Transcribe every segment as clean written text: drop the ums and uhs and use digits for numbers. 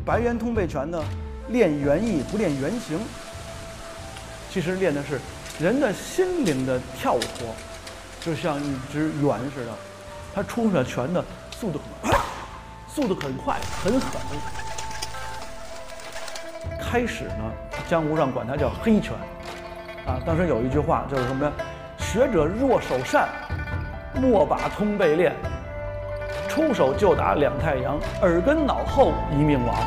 白猿通背拳呢，练原意不练原形，其实练的是人的心灵的跳脱，就像一只猿似的，它出了拳的速度很快，很狠。开始呢，江湖上管它叫黑拳，啊，当时有一句话就是什么呀？学者若手善，莫把通背练。出手就打两太阳，耳根脑后一命亡。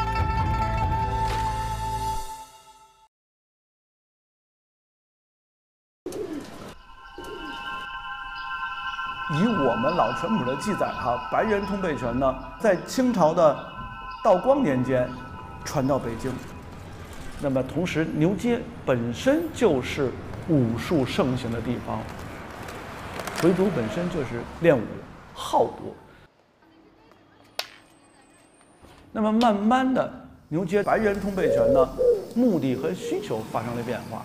以我们老拳谱的记载哈，白猿通背拳呢，在清朝的道光年间传到北京。那么同时，牛街本身就是武术盛行的地方，回族本身就是练武好武。那么慢慢的，牛街白猿通背拳呢，目的和需求发生了变化。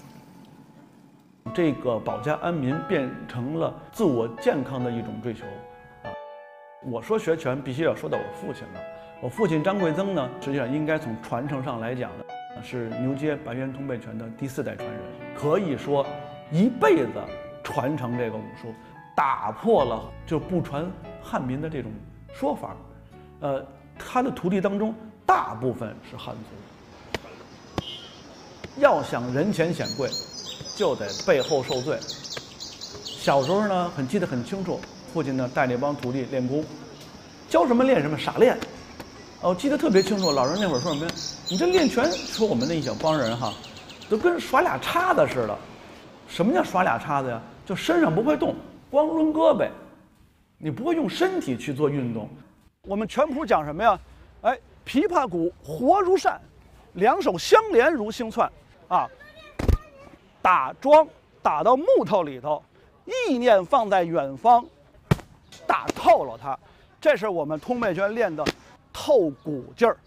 这个保家安民变成了自我健康的一种追求啊！我说学拳必须要说到我父亲了。我父亲张贵增呢，实际上应该从传承上来讲呢，是牛街白猿通背拳的第4代传人，可以说一辈子传承这个武术，打破了就不传汉民的这种说法。他的徒弟当中大部分是汉族。要想人前显贵，就得背后受罪。小时候呢，记得很清楚，父亲呢带那帮徒弟练功，教什么练什么，傻练。我记得特别清楚，老人那会儿说什么呀？你这练拳，说我们那一小帮人哈，都跟耍俩叉子似的。什么叫耍俩叉子呀？就身上不会动，光抡胳膊，你不会用身体去做运动。我们拳谱讲什么呀？哎，琵琶骨活如扇，两手相连如星窜啊！打桩打到木头里头，意念放在远方，打透了它。这是我们通背拳练的透骨劲儿。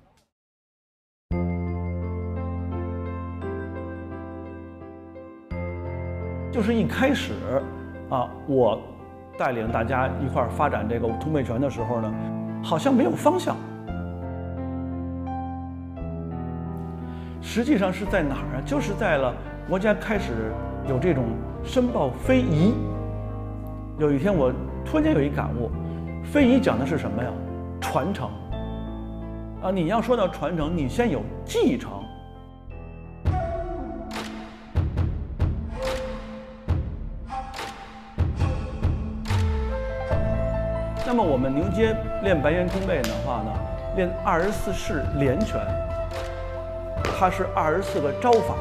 就是一开始啊，我带领大家一块儿发展这个通背拳的时候呢，好像没有方向。实际上是在哪儿啊？就是在了国家开始有这种申报非遗。有一天我突然间有一感悟，非遗讲的是什么呀？传承。啊，你要说到传承，你先有继承。那么我们牛街练白猿通背的话呢，练24式连拳，它是24个招法。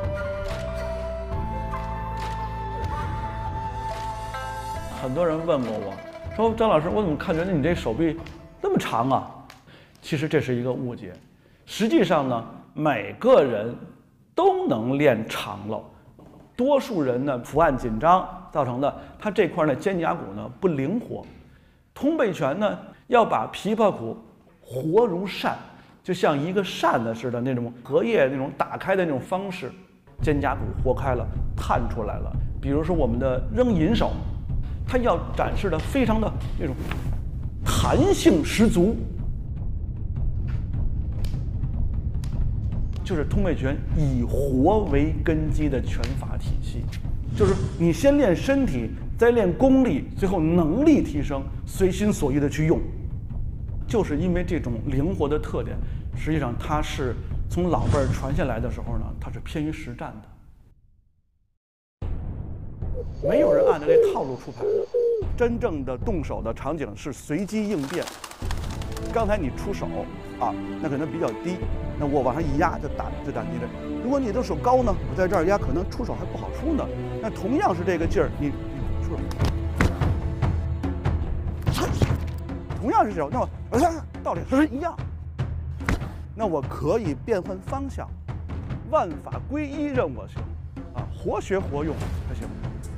很多人问过我，说张老师，我怎么看觉得你这手臂那么长啊？其实这是一个误解。实际上呢，每个人都能练长了，多数人呢伏案紧张造成的，他这块呢肩胛骨呢不灵活。通背拳呢，要把琵琶骨活如扇，就像一个扇子似的那种荷叶那种打开的那种方式，肩胛骨活开了，探出来了。比如说我们的扔银手，它要展示的非常的那种弹性十足，就是通背拳以活为根基的拳法体系。就是你先练身体，再练功力，最后能力提升，随心所欲的去用。就是因为这种灵活的特点，实际上它是从老辈儿传下来的时候呢，它是偏于实战的。没有人按照这套路出牌的，真正的动手的场景是随机应变。刚才你出手啊，那可能比较低，那我往上一压就打低了。如果你的手高呢，我在这儿压，可能出手还不好出呢。那同样是这个劲儿，你出手，同样是这手，那我道理是一样。那我可以变换方向，万法归一任我行，啊，活学活用才行。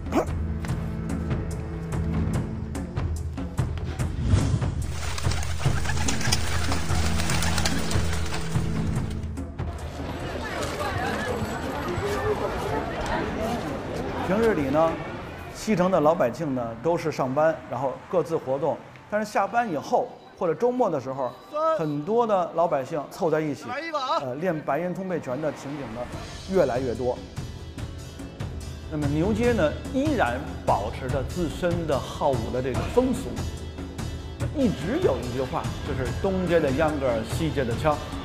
平日里呢，西城的老百姓呢都是上班，然后各自活动。但是下班以后或者周末的时候，很多的老百姓凑在一起，练白银通背拳的情景呢越来越多。那么牛街呢，依然保持着自身的好武的这个风俗，一直有一句话，就是东街的秧歌儿，西街的枪。